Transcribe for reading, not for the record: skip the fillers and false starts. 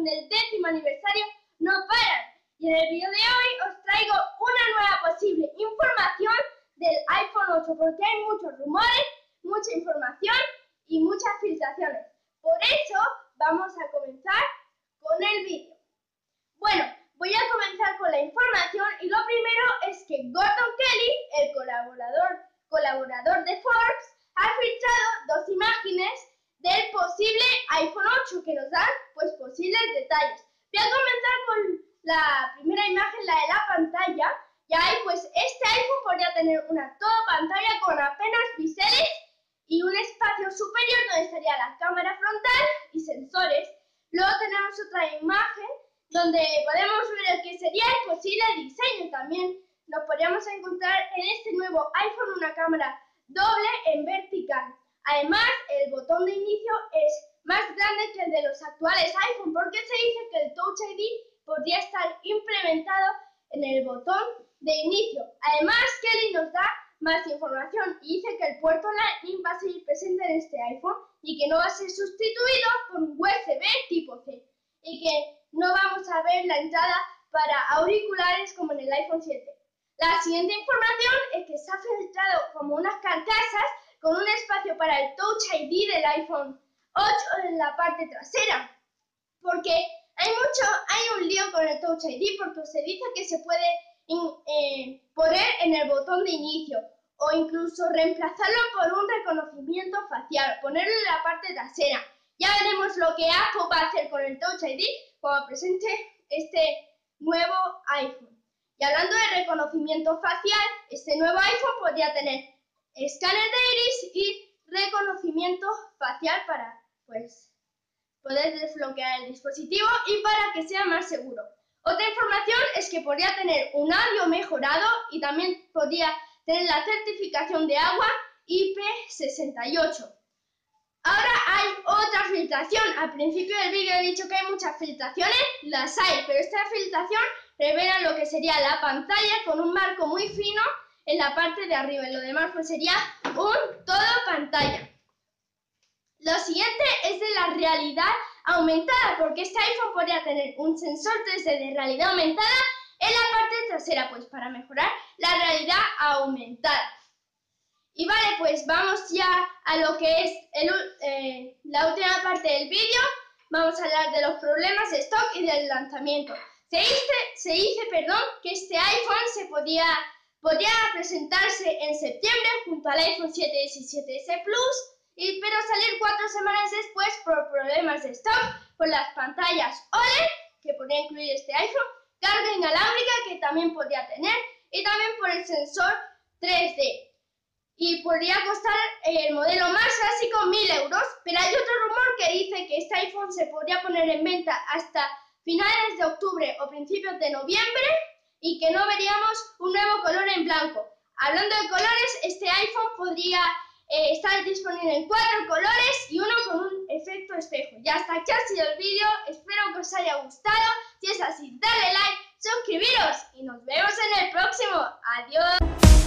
celebración del 10º aniversario no paran. Y en el vídeo de hoy os traigo una nueva posible información del iPhone 8 porque hay muchos rumores, mucha información y muchas filtraciones. Por eso vamos a comenzar con el vídeo. Bueno, voy a comenzar con la información y lo primero es que Gordon Kelly, el colaborador de Forbes, ha filtrado dos imágenes del posible iPhone 8 que nos dan pues posibles detalles. Voy a comenzar con la primera imagen, la de la pantalla. Y ahí pues este iPhone podría tener una toda pantalla con apenas biseles y un espacio superior donde estaría la cámara frontal y sensores. Luego tenemos otra imagen donde podemos ver el que sería el posible diseño. También nos podríamos encontrar en este nuevo iPhone una cámara doble en vertical. Además, el botón de inicio es más grande que el de los actuales iPhone porque se dice que el Touch ID podría estar implementado en el botón de inicio. Además, Kelly nos da más información y dice que el puerto Lightning va a seguir presente en este iPhone y que no va a ser sustituido por un USB tipo C y que no vamos a ver la entrada para auriculares como en el iPhone 7. La siguiente información es que se ha filtrado como unas carcasas con un espacio para el Touch ID del iPhone 8 en la parte trasera, porque hay un lío con el Touch ID porque se dice que se puede poner en el botón de inicio o incluso reemplazarlo por un reconocimiento facial, ponerlo en la parte trasera. Ya veremos lo que Apple va a hacer con el Touch ID cuando presente este nuevo iPhone. Y hablando de reconocimiento facial, este nuevo iPhone podría tener escáner de iris y reconocimiento facial para poder desbloquear el dispositivo y para que sea más seguro. Otra información es que podría tener un audio mejorado y también podría tener la certificación de agua IP68. Ahora hay otra filtración. Al principio del vídeo he dicho que hay muchas filtraciones, las hay, pero esta filtración revela lo que sería la pantalla con un marco muy fino en la parte de arriba y lo demás pues sería un todo pantalla. Lo siguiente es de la realidad aumentada, porque este iPhone podría tener un sensor 3D de realidad aumentada en la parte trasera, pues para mejorar la realidad aumentada. Y vale, pues vamos ya a lo que es la última parte del vídeo. Vamos a hablar de los problemas de stock y del lanzamiento. Se dice que este iPhone podía presentarse en septiembre junto al iPhone 7S y 7S Plus, pero salir 4 semanas después por problemas de stock, por las pantallas OLED, que podría incluir este iPhone, carga inalámbrica, que también podría tener, y también por el sensor 3D. Y podría costar el modelo más básico 1.000 euros, pero hay otro rumor que dice que este iPhone se podría poner en venta hasta finales de octubre o principios de noviembre y que no veríamos un nuevo color en blanco. Hablando de colores, este iPhone podría estar disponible en 4 colores y uno con un efecto espejo. Ya hasta aquí ha sido el vídeo, espero que os haya gustado. Si es así, dale like, suscribiros y nos vemos en el próximo. Adiós.